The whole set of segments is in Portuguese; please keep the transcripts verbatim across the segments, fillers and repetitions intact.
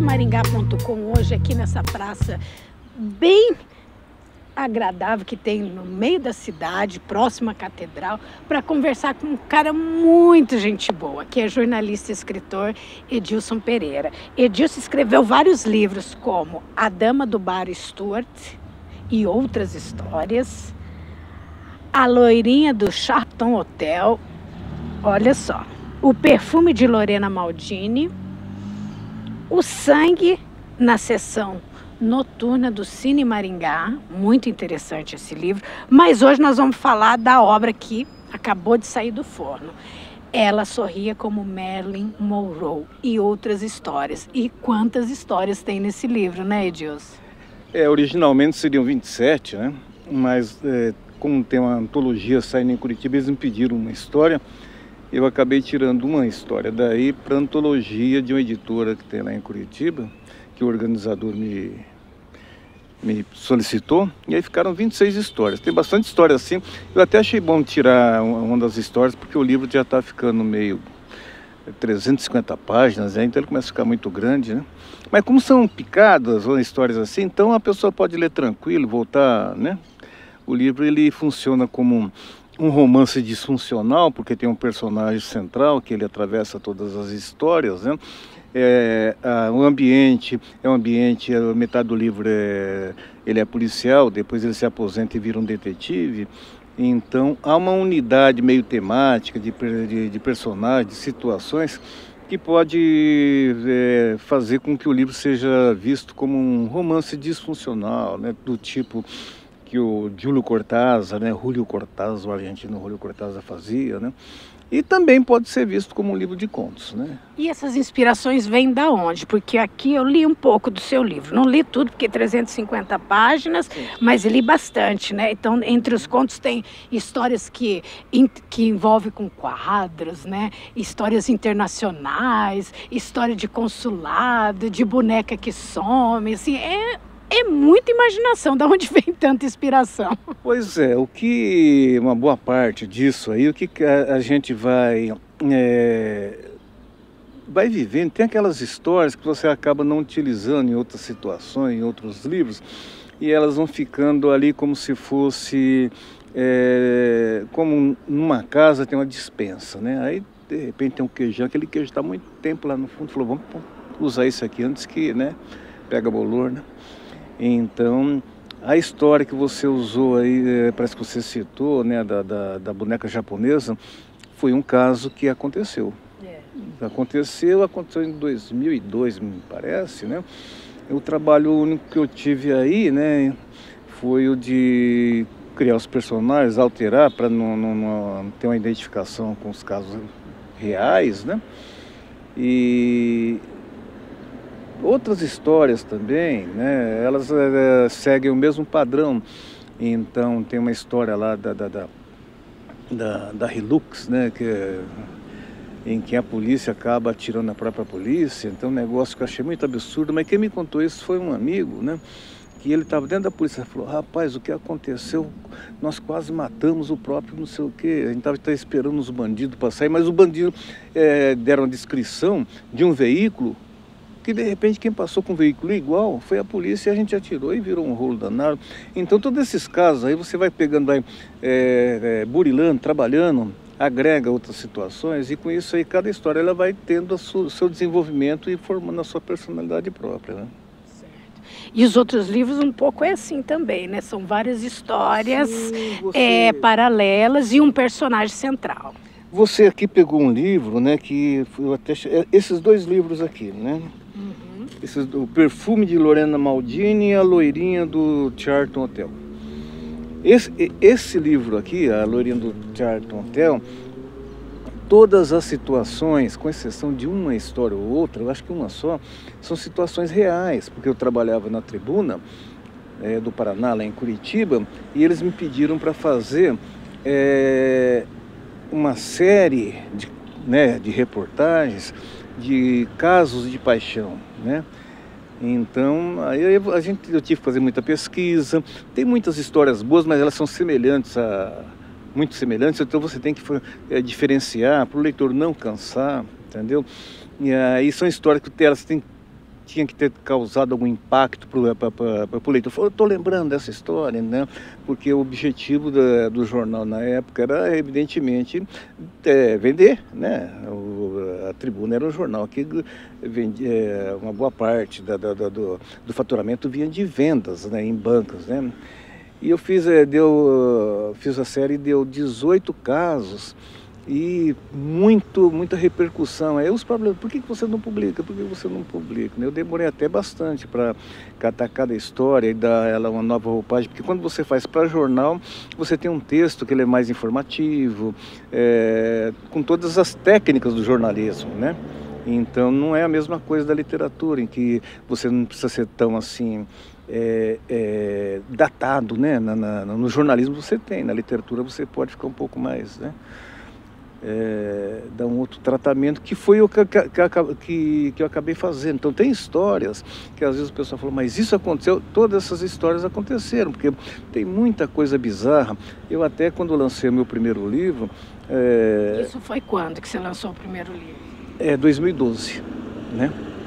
do maringá ponto com hoje aqui nessa praça bem agradável que tem no meio da cidade, próximo à catedral, para conversar com um cara muito gente boa, que é jornalista e escritor Edilson Pereira. Edilson escreveu vários livros como A Dama do Bar Stuart e Outras Histórias, A Loirinha do Charton Hotel, olha só, O Perfume de Lorena Maldini, O Sangue na Sessão Noturna do Cine Maringá, muito interessante esse livro, mas hoje nós vamos falar da obra que acabou de sair do forno. Ela Sorria como Marilyn Monroe e Outras Histórias. E quantas histórias tem nesse livro, né, Edilson? É, originalmente seriam vinte e sete, né? Mas é, como tem uma antologia saindo em Curitiba, eles me pediram uma história. Eu acabei tirando uma história daí para a antologia de uma editora que tem lá em Curitiba, que o organizador me, me solicitou, e aí ficaram vinte e seis histórias. Tem bastante história assim. Eu até achei bom tirar uma das histórias, porque o livro já está ficando meio trezentas e cinquenta páginas, né? Então ele começa a ficar muito grande, né? Mas como são picadas ou histórias assim, então a pessoa pode ler tranquilo, voltar, né? O livro ele funciona como um um romance disfuncional, porque tem um personagem central que ele atravessa todas as histórias, né? É, a, o ambiente é um ambiente, a metade do livro é, ele é policial, depois ele se aposenta e vira um detetive. Então há uma unidade meio temática de, de, de personagens, de situações, que pode é, fazer com que o livro seja visto como um romance disfuncional, né? Do tipo que o Júlio Cortázar, né, Julio Cortázar, o argentino Julio Cortázar fazia, né? E também pode ser visto como um livro de contos, né? E essas inspirações vêm da onde? Porque aqui eu li um pouco do seu livro. Não li tudo, porque trezentas e cinquenta páginas, sim, mas li bastante, né? Então, entre os contos tem histórias que, que envolvem com quadros, né? Histórias internacionais, história de consulado, de boneca que some, assim, é... É muita imaginação, da onde vem tanta inspiração? Pois é, o que, uma boa parte disso aí, o que a, a gente vai, é, vai vivendo, tem aquelas histórias que você acaba não utilizando em outras situações, em outros livros, e elas vão ficando ali como se fosse, é, como numa casa tem uma despensa, né? Aí, de repente, tem um queijão, aquele queijo está há muito tempo lá no fundo, falou, vamos usar isso aqui antes que, né, pega bolor, né? Então, a história que você usou aí, parece que você citou, né, da, da, da boneca japonesa, foi um caso que aconteceu. É. Aconteceu, aconteceu em dois mil e dois, me parece, né? O trabalho único que eu tive aí, né, foi o de criar os personagens, alterar para não, não, não ter uma identificação com os casos reais, né? E outras histórias também, né, elas é, seguem o mesmo padrão. Então tem uma história lá da, da, da, da, da Hilux, né, que é, em que a polícia acaba atirando na própria polícia. Então um negócio que eu achei muito absurdo, mas quem me contou isso foi um amigo, né, que ele estava dentro da polícia. Ele falou, rapaz, o que aconteceu? Nós quase matamos o próprio não sei o quê. A gente estava esperando os bandidos passarem, mas o bandido é, deram a descrição de um veículo que de repente quem passou com um veículo igual foi a polícia, e a gente atirou e virou um rolo danado. Então todos esses casos aí você vai pegando, vai é, é, burilando, trabalhando, agrega outras situações, e com isso aí cada história ela vai tendo o seu desenvolvimento e formando a sua personalidade própria, né? E os outros livros um pouco é assim também, né? São várias histórias, sim, você... é, paralelas e um personagem central. Você aqui pegou um livro, né, que eu até... esses dois livros aqui, né? Uhum. Esses, o Perfume de Lorena Maldini e A Loirinha do Charton Hotel. Esse, esse livro aqui, A Loirinha do Charton Hotel, todas as situações, com exceção de uma história ou outra, eu acho que uma só, são situações reais, porque eu trabalhava na Tribuna é, do Paraná, lá em Curitiba, e eles me pediram para fazer é, uma série de, né, de reportagens de casos de paixão, né? Então, aí a gente, eu tive que fazer muita pesquisa. Tem muitas histórias boas, mas elas são semelhantes a... muito semelhantes, então você tem que é, diferenciar para o leitor não cansar, entendeu? E aí são histórias que elas têm tinha que ter causado algum impacto para o leitor. Eu estou lembrando dessa história, né? Porque o objetivo da, do jornal na época era, evidentemente, é, vender, né? O, a Tribuna era um jornal que vendia, é, uma boa parte da, da, da, do, do faturamento vinha de vendas, né? Em bancos, né? E eu fiz, é, deu, fiz a série, deu dezoito casos e muito, muita repercussão. Aí os problemas, por que você não publica? Por que você não publica? Eu demorei até bastante para catar cada história e dar ela uma nova roupagem, porque quando você faz para jornal, você tem um texto que ele é mais informativo, é, com todas as técnicas do jornalismo, né? Então não é a mesma coisa da literatura, em que você não precisa ser tão assim... É, é, datado, né? Na, na, no jornalismo você tem, na literatura você pode ficar um pouco mais, né? É, dar um outro tratamento, que foi o que, que, que, que eu acabei fazendo. Então tem histórias que às vezes o pessoal falou, mas isso aconteceu? Todas essas histórias aconteceram, porque tem muita coisa bizarra. Eu até quando lancei o meu primeiro livro... É, isso foi quando que você lançou o primeiro livro? É dois mil e doze, né?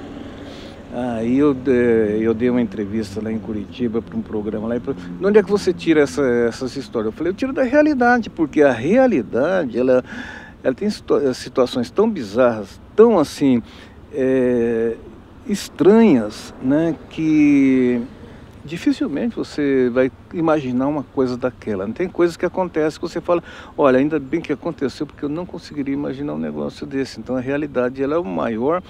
Aí eu, eu dei uma entrevista lá em Curitiba para um programa lá. E falei, de onde é que você tira essa, essas histórias? Eu falei, eu tiro da realidade, porque a realidade, ela, ela tem situações tão bizarras, tão assim, é, estranhas, né, que dificilmente você vai imaginar uma coisa daquela. Não tem coisas que acontecem que você fala, olha, ainda bem que aconteceu, porque eu não conseguiria imaginar um negócio desse. Então a realidade, ela é o maior...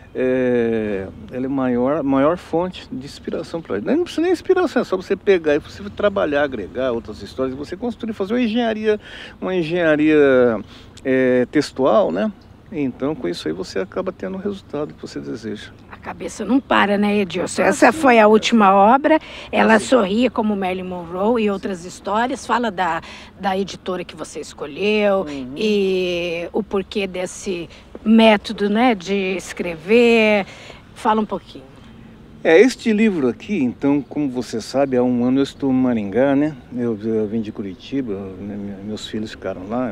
É, ela é a maior, maior fonte de inspiração para ele. Não precisa nem inspiração, é só você pegar e você trabalhar, agregar outras histórias, você construir, fazer uma engenharia, uma engenharia é, textual, né? Então, com isso aí, você acaba tendo o resultado que você deseja. A cabeça não para, né, Edilson? Essa foi a última obra. Ela sorria como Marilyn Monroe e outras histórias. Fala da, da editora que você escolheu, uhum, e o porquê desse método, né, de escrever. Fala um pouquinho. É, este livro aqui, então, como você sabe, há um ano eu estou em Maringá, né? Eu, eu vim de Curitiba, né, meus filhos ficaram lá.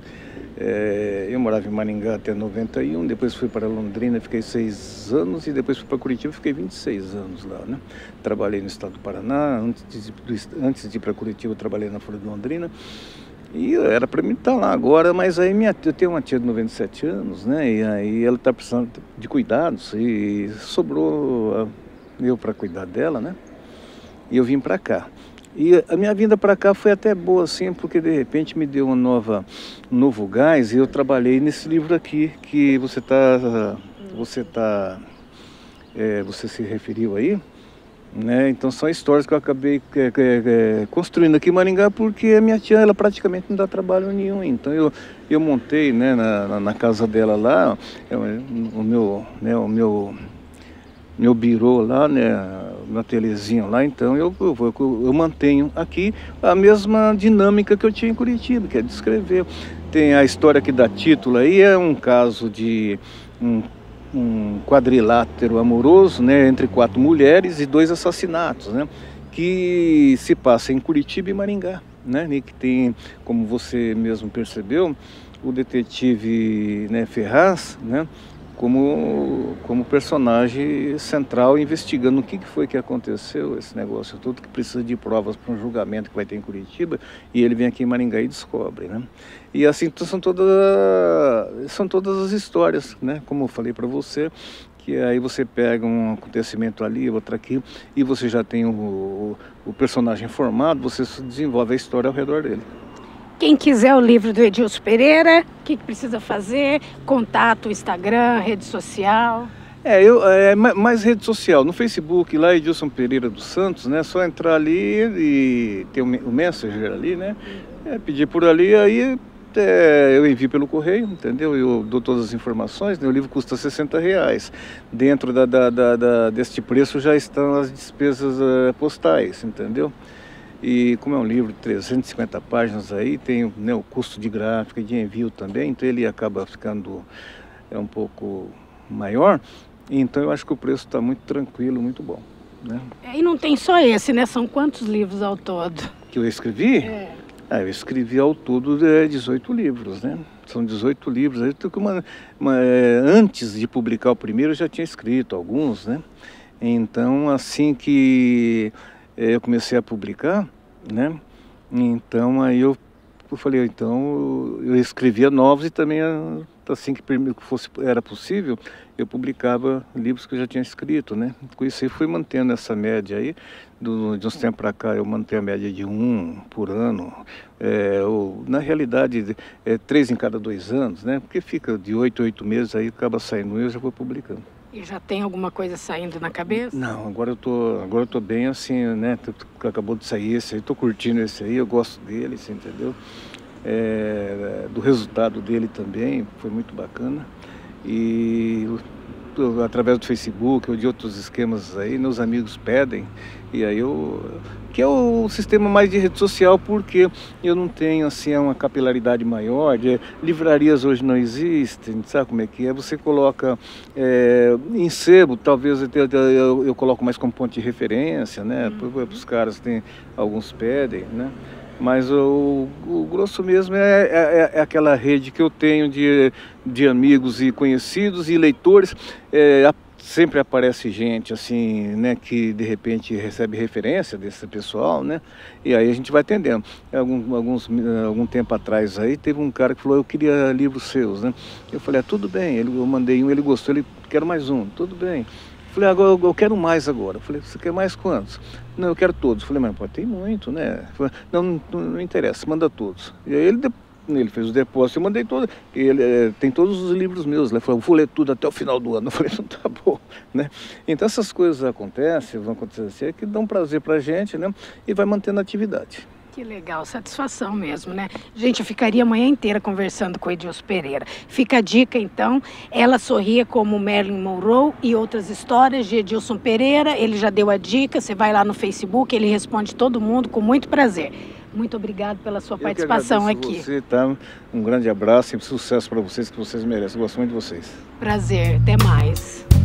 É, eu morava em Maringá até noventa e um, depois fui para Londrina, fiquei seis anos, e depois fui para Curitiba, fiquei vinte e seis anos lá, né? Trabalhei no estado do Paraná, antes de, antes de ir para Curitiba eu trabalhei na Folha de Londrina, e era para mim estar lá agora, mas aí minha, eu tenho uma tia de noventa e sete anos, né? E aí ela está precisando de cuidados, e sobrou eu para cuidar dela, né? E eu vim para cá. E a minha vinda para cá foi até boa, assim, porque de repente me deu uma nova, um novo gás, e eu trabalhei nesse livro aqui, que você está, você tá, é, você se referiu aí, né? Então são histórias que eu acabei é, é, construindo aqui em Maringá, porque a minha tia, ela praticamente não dá trabalho nenhum. Então eu, eu montei, né, na, na casa dela lá, o meu, né, o meu... meu birô lá, né, meu ateliêzinho lá, então eu, eu, eu, eu mantenho aqui a mesma dinâmica que eu tinha em Curitiba, que é de escrever. Tem a história que dá título aí, é um caso de um, um quadrilátero amoroso, né, entre quatro mulheres e dois assassinatos, né, que se passa em Curitiba e Maringá, né, e que tem, como você mesmo percebeu, o detetive, né, Ferraz, né, como, como personagem central, investigando o que foi que aconteceu, esse negócio todo, que precisa de provas para um julgamento que vai ter em Curitiba, e ele vem aqui em Maringá e descobre, né? E assim, então, são, todas, são todas as histórias, né? Como eu falei para você, que aí você pega um acontecimento ali, outro aqui, e você já tem o, o, o personagem formado, você desenvolve a história ao redor dele. Quem quiser o livro do Edilson Pereira, o que, que precisa fazer? Contato, Instagram, rede social? É, eu, é mais rede social, no Facebook, lá Edilson Pereira dos Santos, né? Só entrar ali e ter o, o Messenger ali, né? É, pedir por ali, aí é, eu envio pelo correio, entendeu? Eu dou todas as informações, né? O livro custa sessenta reais. Dentro da, da, da, da, deste preço já estão as despesas uh, postais, entendeu? E como é um livro de trezentas e cinquenta páginas aí, tem, né, o custo de gráfica e de envio também, então ele acaba ficando é, um pouco maior. Então eu acho que o preço está muito tranquilo, muito bom, né? É, e não tem só esse, né? São quantos livros ao todo? Que eu escrevi? É. Ah, eu escrevi ao todo é, dezoito livros, né? São dezoito livros. Aí, uma, uma, antes de publicar o primeiro, eu já tinha escrito alguns, né? Então, assim que eu comecei a publicar, né? Então, aí eu, eu falei, então, eu escrevia novos e também, assim que fosse, era possível, eu publicava livros que eu já tinha escrito, né? Com isso, eu fui mantendo essa média aí. Do, de uns tempos para cá, eu mantenho a média de um por ano. É, ou, na realidade, é três em cada dois anos, né? Porque fica de oito a oito meses, aí acaba saindo, eu já vou publicando. E já tem alguma coisa saindo na cabeça? Não, agora eu tô, agora eu tô bem assim, né? Acabou de sair esse aí, tô curtindo esse aí, eu gosto dele, você entendeu? É, do resultado dele também, foi muito bacana. E através do Facebook ou de outros esquemas aí, meus amigos pedem, e aí eu, que é o sistema mais de rede social, porque eu não tenho assim uma capilaridade maior, de, livrarias hoje não existem, sabe como é que é? Você coloca é, em sebo, talvez eu, eu, eu coloco mais como ponto de referência, né? Uhum. Os caras tem, alguns pedem, né? Mas o, o grosso mesmo é, é, é aquela rede que eu tenho de, de amigos e conhecidos e leitores. É, sempre aparece gente assim, né, que de repente recebe referência desse pessoal, né? E aí a gente vai atendendo. Algum, alguns, algum tempo atrás aí teve um cara que falou, eu queria livros seus, né? Eu falei, ah, tudo bem, ele, eu mandei um, ele gostou, ele quer mais um, tudo bem. Falei, agora eu quero mais agora. Falei, você quer mais quantos? Não, eu quero todos. Falei, mas pô, tem muito, né? Falei, não, não, não interessa, manda todos. E aí ele, ele fez o depósito, eu mandei todos. Ele é, tem todos os livros meus. Ele falou, vou ler tudo até o final do ano. Eu falei, não, tá bom, né? Então essas coisas acontecem, vão acontecer, que dão prazer pra gente, né? E vai mantendo a atividade. Que legal, satisfação mesmo, né? Gente, eu ficaria a manhã inteira conversando com o Edilson Pereira. Fica a dica, então, Ela Sorria como Marilyn Monroe e Outras Histórias de Edilson Pereira. Ele já deu a dica, você vai lá no Facebook, ele responde todo mundo com muito prazer. Muito obrigado pela sua eu participação aqui. Você, tá? Um grande abraço e sucesso para vocês, que vocês merecem. Eu gosto muito de vocês. Prazer, até mais.